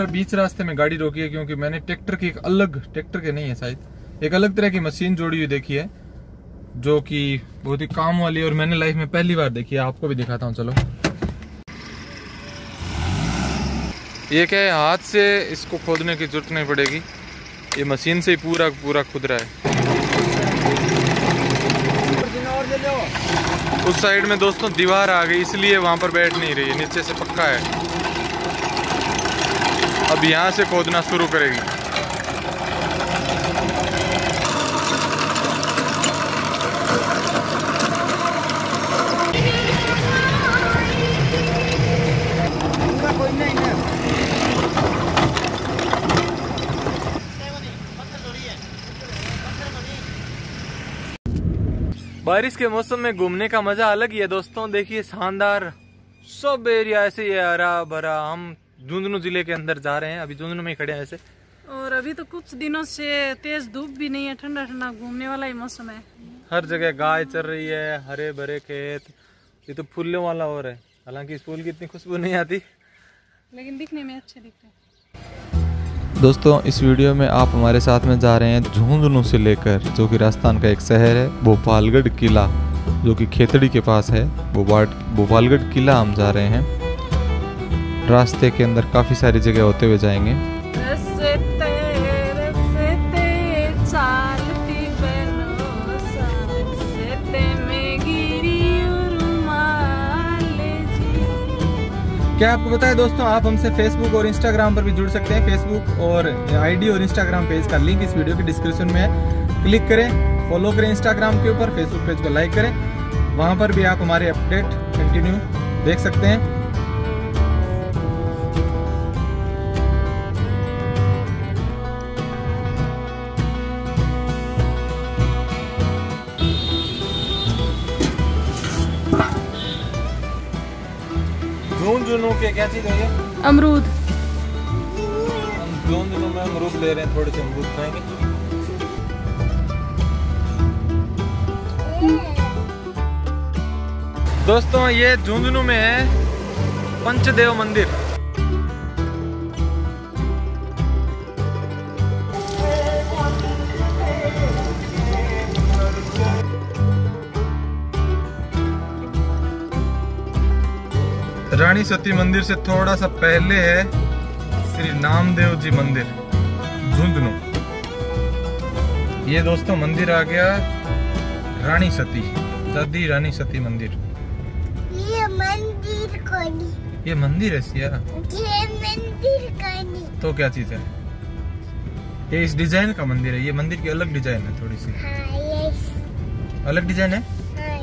पर बीच रास्ते में गाड़ी रोकी है क्योंकि मैंने ट्रैक्टर के नहीं है शायद, एक अलग तरह की मशीन जोड़ी हुई देखी है जो कि बहुत ही काम वाली है और मैंने लाइफ में पहली बार देखी है। आपको भी दिखाता हूँ, चलो। ये क्या है, हाथ से इसको खोदने की जरूरत नहीं पड़ेगी, ये मशीन से ही पूरा खुद रहा है। उस साइड में दोस्तों दीवार आ गई इसलिए वहां पर बैठ नहीं रही है, नीचे से पक्का है। अब यहाँ से खोदना शुरू करेगी। बारिश के मौसम में घूमने का मजा अलग ही है दोस्तों। देखिए शानदार सब एरिया ऐसे ही हरा भरा। हम झुंझुनू जिले के अंदर जा रहे हैं, अभी झुंझुनू में ही खड़े हैं ऐसे। और अभी तो कुछ दिनों से तेज धूप भी नहीं है, ठंडा ठंडा घूमने वाला ही मौसम है। हर जगह गाय चल रही है, हरे भरे खेत, ये तो फूलों वाला हो रहा है। हालांकि इस फूल की इतनी खुशबू नहीं आती, लेकिन दिखने में अच्छे दिखते हैं। दोस्तों इस वीडियो में आप हमारे साथ में जा रहे हैं झुंझुनू से लेकर, जो कि राजस्थान का एक शहर है, भोपालगढ़ किला, जो कि खेतड़ी के पास है। भोपालगढ़ किला हम जा रहे हैं। रास्ते के अंदर काफ़ी सारी जगह होते हुए जाएंगे। क्या आपको पता है दोस्तों, आप हमसे फेसबुक और इंस्टाग्राम पर भी जुड़ सकते हैं। फेसबुक और आईडी और इंस्टाग्राम पेज का लिंक इस वीडियो के डिस्क्रिप्शन में है, क्लिक करें, फॉलो करें इंस्टाग्राम के ऊपर, फेसबुक पेज को लाइक करें, वहां पर भी आप हमारे अपडेट कंटिन्यू देख सकते हैं। झुंझुनू के क्या चीज है ये? अमरूद। हम झुंझुनू में अमरूद ले रहे हैं, थोड़े से अमरूद खाएंगे। दोस्तों ये झुंझुनू में है पंचदेव मंदिर। रानी सती मंदिर से थोड़ा सा पहले है श्री नामदेव जी मंदिर, झुंझुनू। ये दोस्तों मंदिर आ गया रानी सती, दादी रानी सती मंदिर। ये मंदिर कोनी, ये मंदिर है सिया, ये मंदिर कोनी। तो क्या चीज है? ये इस डिजाइन का मंदिर है, ये मंदिर की अलग डिजाइन है, थोड़ी सी अलग डिजाइन है।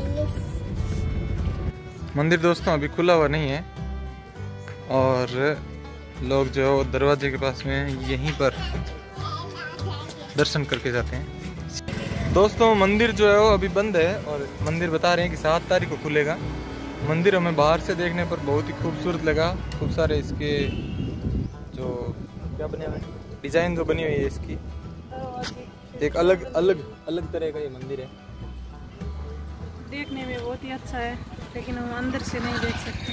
मंदिर दोस्तों अभी खुला हुआ नहीं है और लोग जो है दरवाजे के पास में यहीं पर दर्शन करके जाते हैं। दोस्तों मंदिर जो है वो अभी बंद है और मंदिर बता रहे हैं कि 7 तारीख को खुलेगा। मंदिर हमें बाहर से देखने पर बहुत ही खूबसूरत लगा। खूब सारे इसके जो क्या बने हुए डिजाइन जो बनी हुई है इसकी, एक अलग तरह का ये मंदिर है। देखने में बहुत ही अच्छा है, लेकिन हम अंदर से नहीं देख सकते।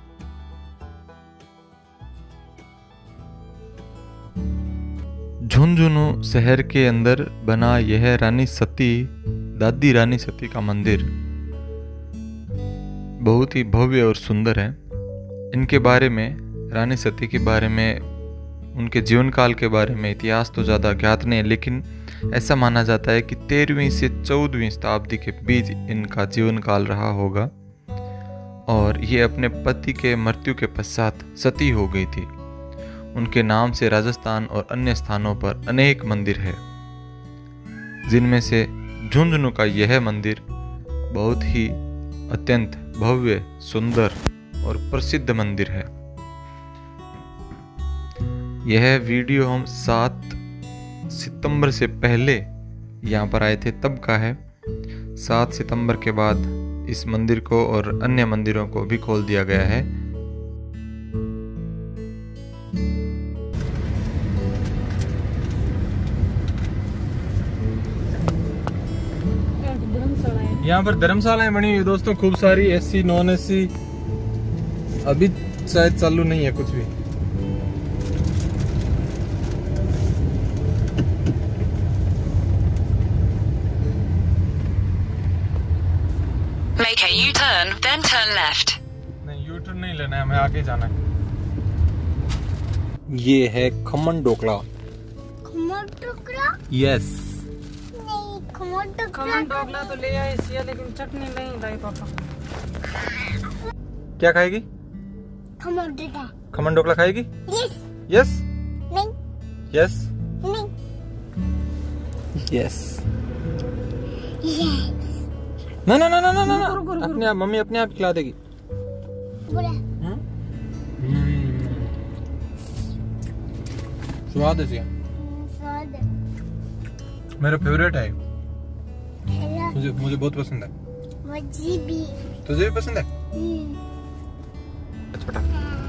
झुंझुनू शहर के अंदर बना यह रानी सती, दादी रानी सती का मंदिर बहुत ही भव्य और सुंदर है। इनके बारे में, रानी सती के बारे में, उनके जीवन काल के बारे में इतिहास तो ज़्यादा ज्ञात नहीं है, लेकिन ऐसा माना जाता है कि 13वीं से 14वीं शताब्दी के बीच इनका जीवन काल रहा होगा और ये अपने पति के मृत्यु के पश्चात सती हो गई थी। उनके नाम से राजस्थान और अन्य स्थानों पर अनेक मंदिर है, जिनमें से झुंझुनू का यह मंदिर बहुत ही अत्यंत भव्य, सुंदर और प्रसिद्ध मंदिर है। यह वीडियो हम 7 सितंबर से पहले यहाँ पर आए थे तब का है। 7 सितंबर के बाद इस मंदिर को और अन्य मंदिरों को भी खोल दिया गया है। यहाँ पर धर्मशालाएं बनी हुई है दोस्तों, खूब सारी, एसी नॉन एसी। अभी शायद चालू नहीं है कुछ भी। Take a U-turn, then turn left. नहीं, यू टर्न नहीं लेना है, हमें आगे जाना है। ये है खमन ढोकला। खमन ढोकला? यस। नहीं, खमन ढोकला तो ले आए सिया, लेकिन चटनी नहीं लाई पापा। क्या खाएगी? खमन ढोकला। खमन ढोकला खाएगी? यस। यस? नहीं। यस? नहीं। यस। यस। ना ना ना ना ना ना, अपने आप मम्मी अपने आप खिला देगी। बोला। स्वाद है, स्वाद। मेरा फेवरेट है। हेलो। मुझे बहुत पसंद है। मुझे भी। तुझे भी पसंद है? छोटा।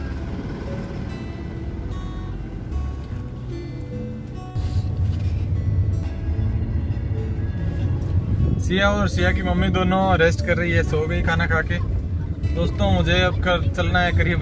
सिया और सिया की मम्मी दोनों रेस्ट कर रही है, सो गई खाना खा के। दोस्तों मुझे अब चलना है करीब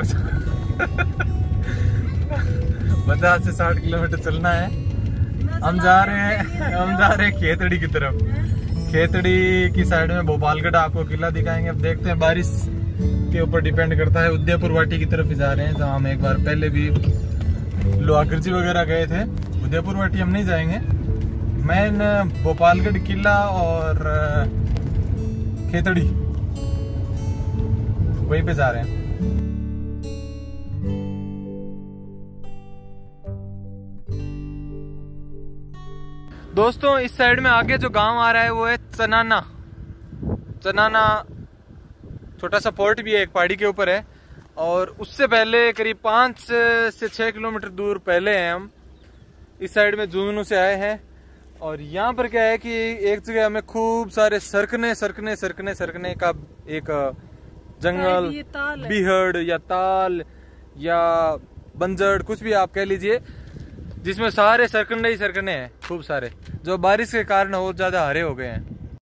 50 से 60 किलोमीटर चलना है। हम जा रहे हैं खेतड़ी की तरफ। खेतड़ी की साइड में भोपालगढ़ आपको किला दिखाएंगे। अब देखते हैं, बारिश के ऊपर डिपेंड करता है। उदयपुर वाटी की तरफ ही जा रहे हैं, जहाँ हम एक बार पहले भी लोहागर्जी वगैरह गए थे। उदयपुर वाटी हम नहीं जाएंगे। मेन भोपालगढ़ किला और खेतड़ी, वहीं पे जा रहे हैं। दोस्तों इस साइड में आगे जो गांव आ रहा है वो है चनाना। चनाना छोटा सा पोर्ट भी है, एक पहाड़ी के ऊपर है। और उससे पहले करीब 5 से 6 किलोमीटर दूर पहले हैं हम। इस साइड में झुंझुनू से आए हैं। और यहाँ पर क्या है कि एक जगह हमें खूब सारे सरकने का एक जंगल, बिहड़ या ताल या बंजड़, कुछ भी आप कह लीजिए, जिसमें सारे सरकने ही सरकने हैं, खूब सारे, जो बारिश के कारण और ज्यादा हरे हो गए हैं।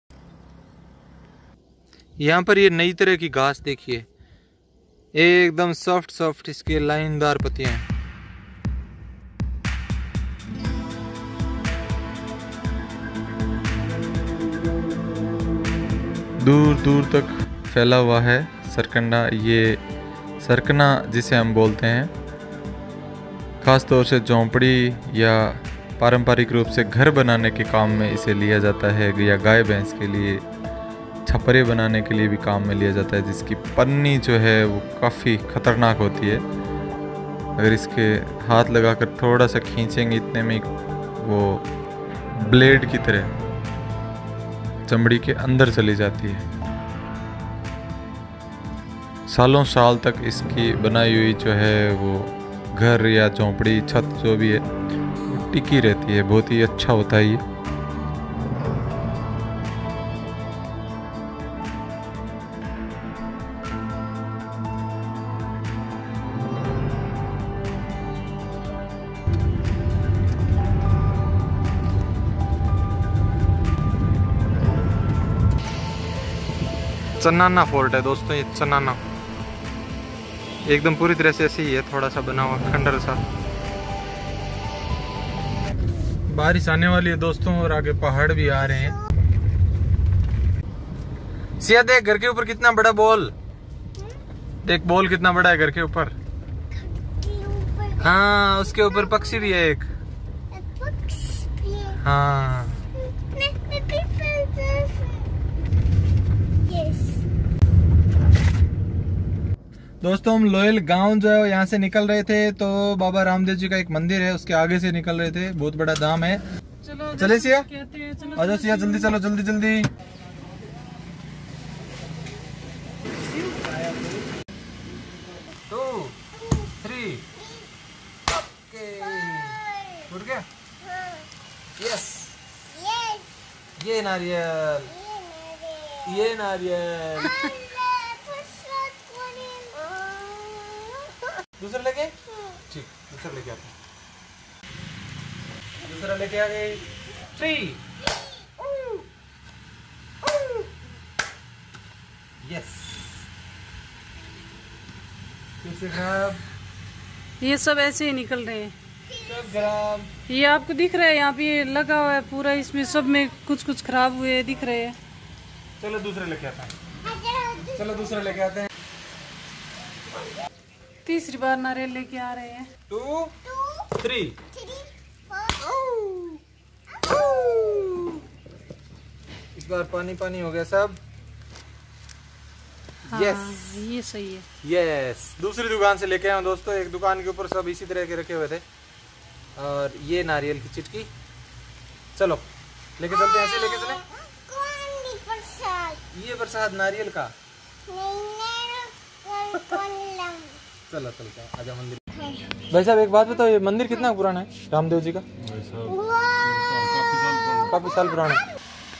यहाँ पर ये नई तरह की घास देखिए, एकदम सॉफ्ट इसके लाइनदार पत्तियां हैं। दूर दूर तक फैला हुआ है सरकंडा। ये सरकना जिसे हम बोलते हैं, ख़ास तौर से झोंपड़ी या पारंपरिक रूप से घर बनाने के काम में इसे लिया जाता है, या गाय भैंस के लिए छपरे बनाने के लिए भी काम में लिया जाता है, जिसकी पन्नी जो है वो काफ़ी ख़तरनाक होती है। अगर इसके हाथ लगाकर थोड़ा सा खींचेंगे, इतने में वो ब्लेड की तरह चमड़ी के अंदर चली जाती है। सालों साल तक इसकी बनाई हुई जो है वो घर या झोंपड़ी, छत जो भी है, टिकी रहती है। बहुत ही अच्छा होता है ये। चनाना फोर्ट है दोस्तों, ये चनाना एकदम पूरी तरह से ऐसे ही है, थोड़ा सा बना हुआ खंडर सा। बारिश आने वाली है दोस्तों, और आगे पहाड़ भी आ रहे हैं। सिया देख घर के ऊपर कितना बड़ा बॉल, देख बॉल कितना बड़ा है घर के ऊपर। हाँ उसके ऊपर पक्षी भी है एक। हाँ दोस्तों हम लोयल गांव जो है यहाँ से निकल रहे थे, तो बाबा रामदेव जी का एक मंदिर है, उसके आगे से निकल रहे थे। बहुत बड़ा धाम है। चले सिया, आजा सिया, जल्दी चलो, जल्दी जल्दी। टू थ्री, ओके, उठ गया। यस, ये नारियल, ये नारियल। दूसरा लेके, ठीक, दूसरा लेके आते हैं। दूसरा लेके आ गए। 3 यस, फिर से ग्राब। ये सब ऐसे ही निकल रहे हैं। सब ग्राब। ये आपको दिख रहा है, यहाँ पे ये लगा हुआ है पूरा, इसमें सब में कुछ खराब हुए दिख रहे हैं। चलो दूसरे लेके आता है। चलो दूसरा लेके आते हैं। तीसरी बार नारियल लेके आ रहे हैं। 2 3 इस बार पानी पानी हो गया सब। हाँ, यस ये सही है। यस दूसरी दुकान से लेके आए हैं दोस्तों। एक दुकान के ऊपर सब इसी तरह के रखे हुए थे और ये नारियल की चिटकी। चलो लेके चलते हैं, ऐसे लेके चले। ये प्रसाद नारियल का। चलो चलते हैं, आजा मंदिर। भाई साहब एक बात बताओ, ये मंदिर कितना पुराना है रामदेव जी का? काफी साल पुराना है।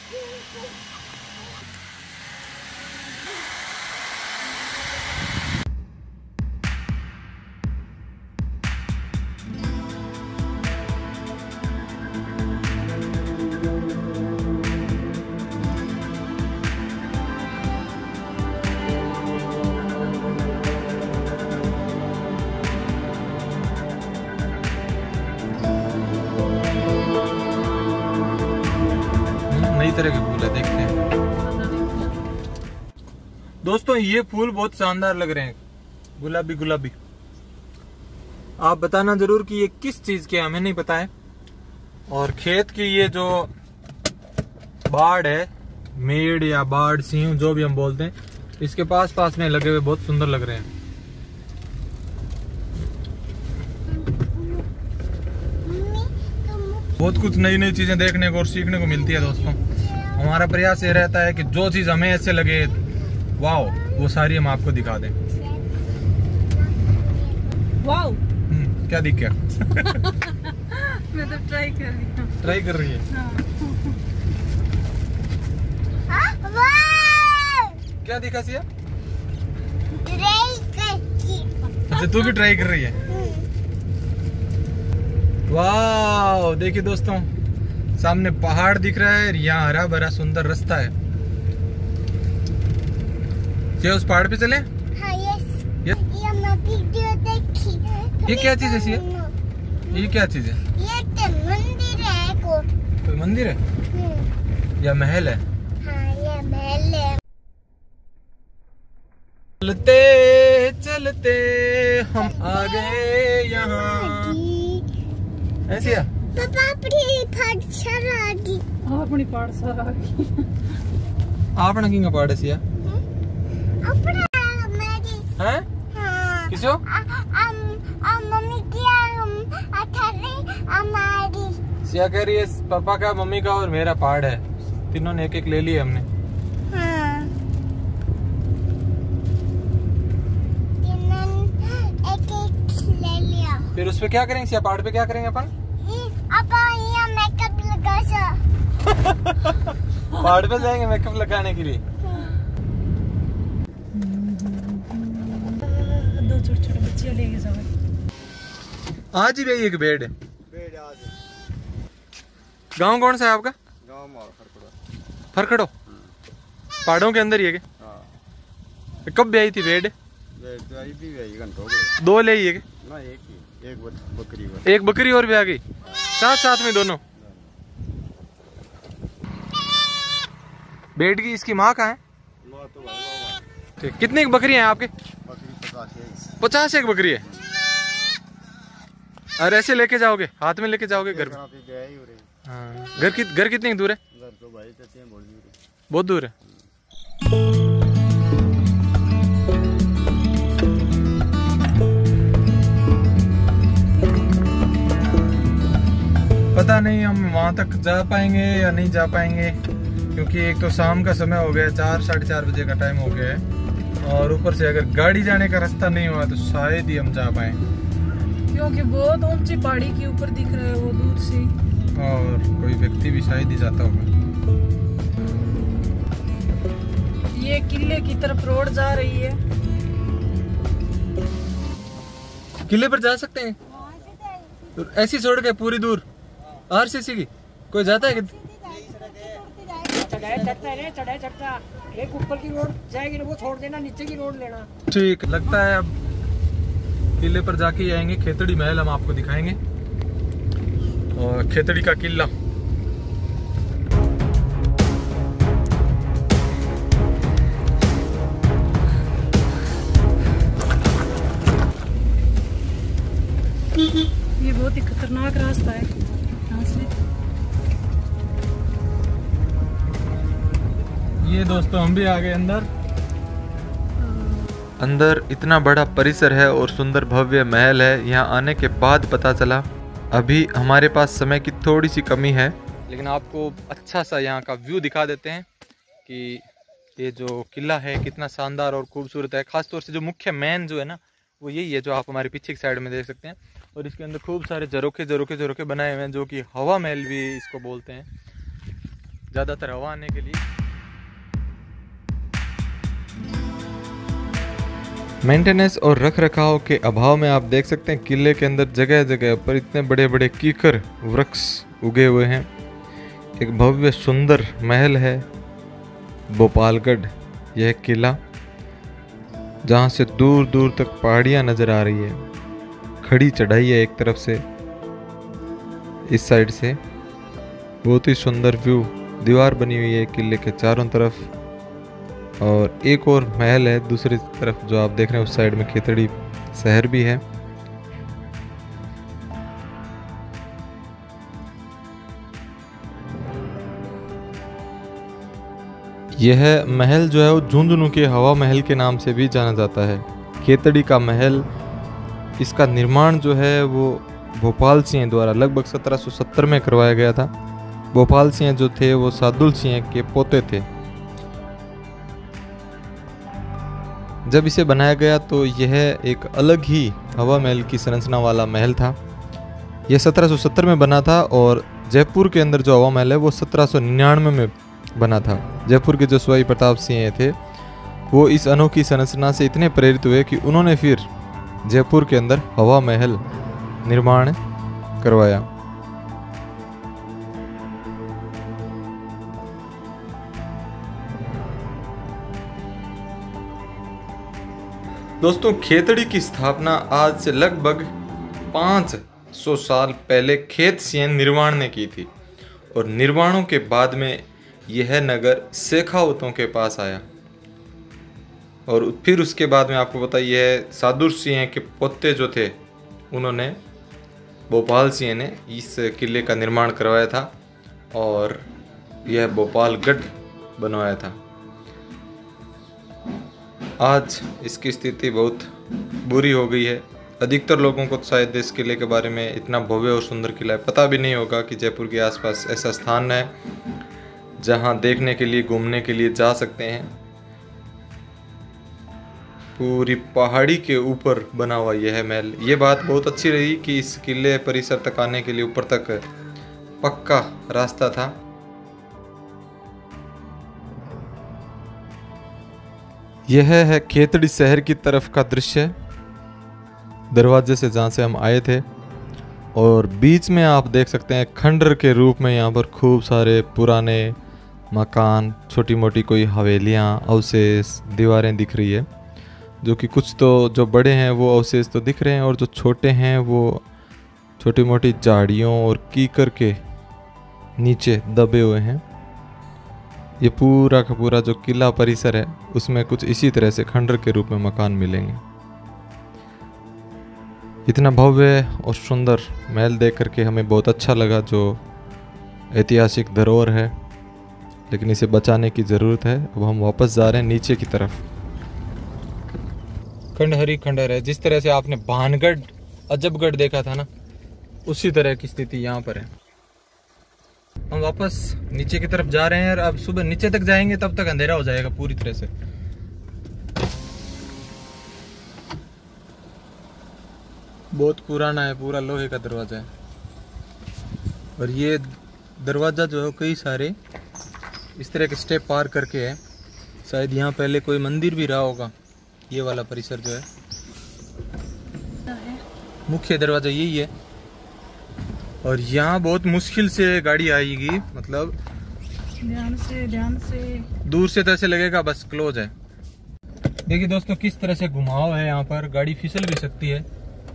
नई तरह के फूल है, देखते हैं दोस्तों। ये फूल बहुत शानदार लग रहे हैं, गुलाबी गुलाबी। आप बताना जरूर कि ये किस चीज के, हमें नहीं पता है। और खेत की ये जो बाड़ है, मेड़ या बाड़ सींव जो भी हम बोलते हैं, इसके पास पास में लगे हुए बहुत सुंदर लग रहे हैं। बहुत कुछ नई नई चीजें देखने को और सीखने को मिलती है दोस्तों। हमारा प्रयास ये रहता है कि जो चीज हमें ऐसे लगे वाओ, वो सारी हम आपको दिखा दें। वाओ क्या दिख गया? मैं तो ट्राई कर रही हूँ। ट्राई कर रही है? क्या दिखा सिया? अच्छा तू भी ट्राई कर रही है? वाह देखिए दोस्तों, सामने पहाड़ दिख रहा है, यहाँ हरा भरा सुंदर रास्ता है। क्या उस पहाड़ पे चले? हाँ, यस। ये क्या चीज है सिया? ये क्या चीज है? ये तो मंदिर है। कोई मंदिर है या महल है? हाँ, ये महल है। चलते चलते हम आ गए यहाँ। ऐसी है? पापा अपनी पाठशाला आ गई। अपनी पाठशाला आ गई। आपने किंग पाड़ सिया? अपना मेरी। हैं? हाँ। किसो? मम्मी की अठारह हमारी। सिया कह रही है पापा का, मम्मी का और मेरा पहाड़ है। तीनों ने एक एक ले लिए हमने। हाँ। एक ले लिया। फिर उस पे क्या करेंगे सिया? पहाड़ पे क्या करेंगे अपन? यहाँ मेकअप लगा सा। पहाड़ पे जाएंगे मेकअप लगाने के लिए। दो छोटे छोटे बच्चे लेके जाओ। आज ही भाई एक बेड है। गांव कौन सा है आपका? गांव फरखड़ो। फरखड़ो पहाड़ों के अंदर ही है क्या? कब ब्याई थी बेड? दो ले ही है क्या? ना एक ही, एक बकरी। एक बकरी और ब्याह गई साथ साथ में दोनों। बेड की इसकी माँ कहाँ है? ठीक, कितनी बकरी हैं आपके? 50 एक बकरी है। और ऐसे लेके जाओगे, हाथ में लेके जाओगे घर? हाँ। घर कितनी दूर है? बहुत दूर है। पता नहीं हम वहां तक जा पाएंगे या नहीं जा पाएंगे, क्योंकि एक तो शाम का समय हो गया, 4 साढ़े 4 बजे का टाइम हो गया है। और ऊपर से अगर गाड़ी जाने का रास्ता नहीं हुआ तो शायद ही हम जा पाए, क्योंकि बहुत ऊंची पहाड़ी के ऊपर दिख रहा है वो दूर से। और कोई व्यक्ति भी शायद ही जाता होगा। ये किले की तरफ रोड जा रही है। किले पर जा सकते हैं तो ऐसी छोड़ के पूरी दूर आरसीसी की कोई जाता है? चढ़ाई चढ़ता एक ऊपर की रोड जाएगी ना, वो छोड़ देना, नीचे की रोड लेना। ठीक लगता है। अब किले पर जाके आएंगे, खेतड़ी महल हम आपको दिखाएंगे और खेतड़ी का किला। बहुत ही खतरनाक रास्ता है यहाँ से। ये दोस्तों हम भी आ गए अंदर। अंदर इतना बड़ा परिसर है और सुंदर भव्य महल है। यहाँ आने के बाद पता चला, अभी हमारे पास समय की थोड़ी सी कमी है, लेकिन आपको अच्छा सा यहाँ का व्यू दिखा देते हैं कि ये जो किला है कितना शानदार और खूबसूरत है। खासतौर से जो मुख्य मेन जो है ना वो यही है जो आप हमारे पीछे की साइड में देख सकते हैं। और इसके अंदर खूब सारे झरोखे बनाए हुए हैं जो कि हवा महल भी इसको बोलते हैं, ज़्यादातर हवा आने के लिए। मेंटेनेंस और रख रखाव के अभाव में आप देख सकते हैं किले के अंदर जगह जगह पर इतने बड़े बड़े कीकर वृक्ष उगे हुए हैं। एक भव्य सुंदर महल है भोपालगढ़, यह किला, जहाँ से दूर दूर तक पहाड़ियाँ नज़र आ रही है। खड़ी चढ़ाई है एक तरफ से, इस साइड से बहुत ही सुंदर व्यू, दीवार बनी हुई है किले के चारों तरफ। और एक और महल है दूसरी तरफ जो आप देख रहे हैं, उस साइड में खेतड़ी शहर भी है। यह महल जो है वो झुंझुनू के हवा महल के नाम से भी जाना जाता है। खेतड़ी का महल, इसका निर्माण जो है वो भोपाल सिंह द्वारा लगभग 1770 में करवाया गया था। भोपाल सिंह जो थे वो सादुल सिंह के पोते थे। जब इसे बनाया गया तो यह एक अलग ही हवा महल की संरचना वाला महल था। यह 1770 में बना था और जयपुर के अंदर जो हवा महल है वो 1799 में बना था। जयपुर के जो सवाई प्रताप सिंह थे वो इस अनोखी संरचना से इतने प्रेरित हुए कि उन्होंने फिर जयपुर के अंदर हवा महल निर्माण करवाया। दोस्तों खेतड़ी की स्थापना आज से लगभग 500 साल पहले खेत सिंह निर्वाण ने की थी और निर्वाणों के बाद में यह नगर शेखावतों के पास आया। और फिर उसके बाद में आपको पता यह सादुल सिंह के पोते जो थे उन्होंने, भोपाल सिंह ने इस किले का निर्माण करवाया था और यह भोपालगढ़ बनवाया था। आज इसकी स्थिति बहुत बुरी हो गई है। अधिकतर लोगों को शायद इस किले के बारे में, इतना भव्य और सुंदर किला है, पता भी नहीं होगा कि जयपुर के आसपास ऐसा स्थान है जहां देखने के लिए, घूमने के लिए जा सकते हैं। पूरी पहाड़ी के ऊपर बना हुआ यह महल। ये बात बहुत अच्छी रही कि इस किले परिसर तक आने के लिए ऊपर तक पक्का रास्ता था। यह है खेतड़ी शहर की तरफ का दृश्य, दरवाजे से जहाँ से हम आए थे। और बीच में आप देख सकते हैं खंडर के रूप में यहाँ पर खूब सारे पुराने मकान, छोटी मोटी कोई हवेलियाँ, अवशेष, दीवारें दिख रही है। जो कि कुछ तो जो बड़े हैं वो अवशेष तो दिख रहे हैं और जो छोटे हैं वो छोटी मोटी झाड़ियों और कीकर के नीचे दबे हुए हैं। ये पूरा का पूरा जो किला परिसर है उसमें कुछ इसी तरह से खंडर के रूप में मकान मिलेंगे। इतना भव्य और सुंदर महल देख करके हमें बहुत अच्छा लगा, जो ऐतिहासिक धरोहर है, लेकिन इसे बचाने की ज़रूरत है। अब हम वापस जा रहे हैं नीचे की तरफ। खंडहरी खंडहर है, जिस तरह से आपने भानगढ़, अजबगढ़ देखा था ना, उसी तरह की स्थिति यहाँ पर है। हम वापस नीचे की तरफ जा रहे हैं और अब सुबह नीचे तक जाएंगे तब तक अंधेरा हो जाएगा पूरी तरह से। बहुत पुराना है, पूरा लोहे का दरवाजा है। और ये दरवाजा जो है कई सारे इस तरह के स्टेप पार करके है। शायद यहाँ पहले कोई मंदिर भी रहा होगा। ये वाला परिसर जो है, मुख्य दरवाजा यही है। और यहाँ बहुत मुश्किल से गाड़ी आएगी, मतलब ध्यान से दूर से तो ऐसे लगेगा बस क्लोज है। देखिए दोस्तों किस तरह से घुमाव है, यहाँ पर गाड़ी फिसल भी सकती है।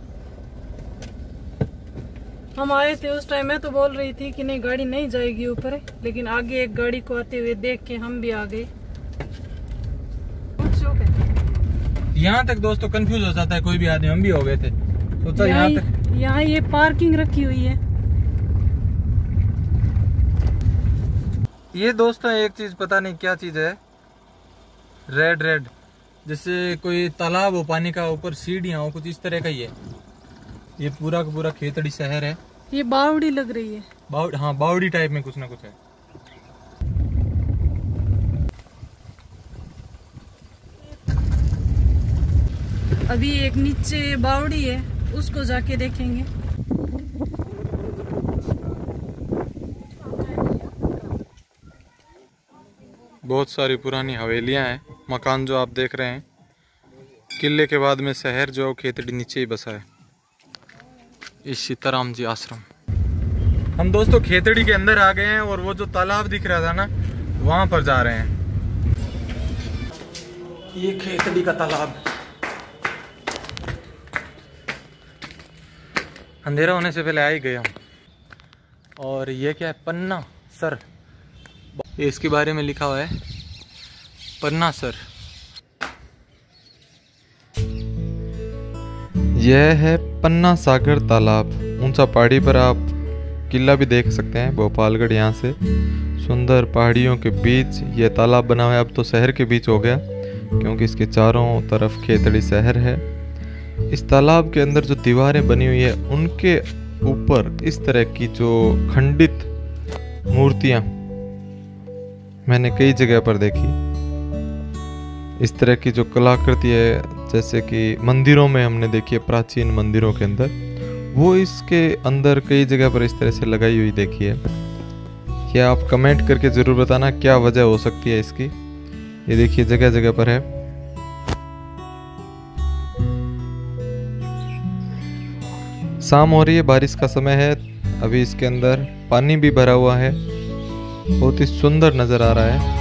हम आए थे उस टाइम, मैं तो बोल रही थी कि नहीं गाड़ी नहीं जाएगी ऊपर, लेकिन आगे एक गाड़ी को आते हुए देख के हम भी आ गए। यहाँ तक दोस्तों कंफ्यूज हो जाता है कोई भी आदमी, हम भी हो गए थे। सोचा यहाँ तक यहाँ ये पार्किंग रखी हुई है। ये दोस्तों एक चीज पता नहीं क्या चीज है, रेड रेड जैसे कोई तालाब हो पानी का, ऊपर सीढ़ियां हो, कुछ इस तरह का ही है। ये पूरा का पूरा खेतड़ी शहर है। ये बावड़ी लग रही है। हाँ बावड़ी टाइप में कुछ ना कुछ है। अभी एक नीचे बावड़ी है, उसको जाके देखेंगे। बहुत सारी पुरानी हवेलियां हैं। मकान जो आप देख रहे हैं, किले के बाद में शहर जो खेतड़ी नीचे ही बसा है। इस सीताराम जी आश्रम। हम दोस्तों खेतड़ी के अंदर आ गए हैं और वो जो तालाब दिख रहा था ना, वहां पर जा रहे हैं। ये खेतड़ी का तालाब। अंधेरा होने से पहले आ ही गया। और ये क्या है, पन्ना सर, ये इसके बारे में लिखा हुआ है, पन्ना सर। यह है पन्ना सागर तालाब। ऊंचा पहाड़ी पर आप किला भी देख सकते हैं, भोपालगढ़। यहाँ से सुंदर पहाड़ियों के बीच ये तालाब बना हुआ है। अब तो शहर के बीच हो गया क्योंकि इसके चारों तरफ खेतड़ी शहर है। इस तालाब के अंदर जो दीवारें बनी हुई है, उनके ऊपर इस तरह की जो खंडित मूर्तियां मैंने कई जगह पर देखी। इस तरह की जो कलाकृति है, जैसे कि मंदिरों में हमने देखी है, प्राचीन मंदिरों के अंदर, वो इसके अंदर कई जगह पर इस तरह से लगाई हुई देखी है। क्या आप कमेंट करके ज़रूर बताना क्या वजह हो सकती है इसकी। ये देखिए जगह जगह पर है। शाम हो रही है, बारिश का समय है। अभी इसके अंदर पानी भी भरा हुआ है, बहुत ही सुंदर नज़र आ रहा है।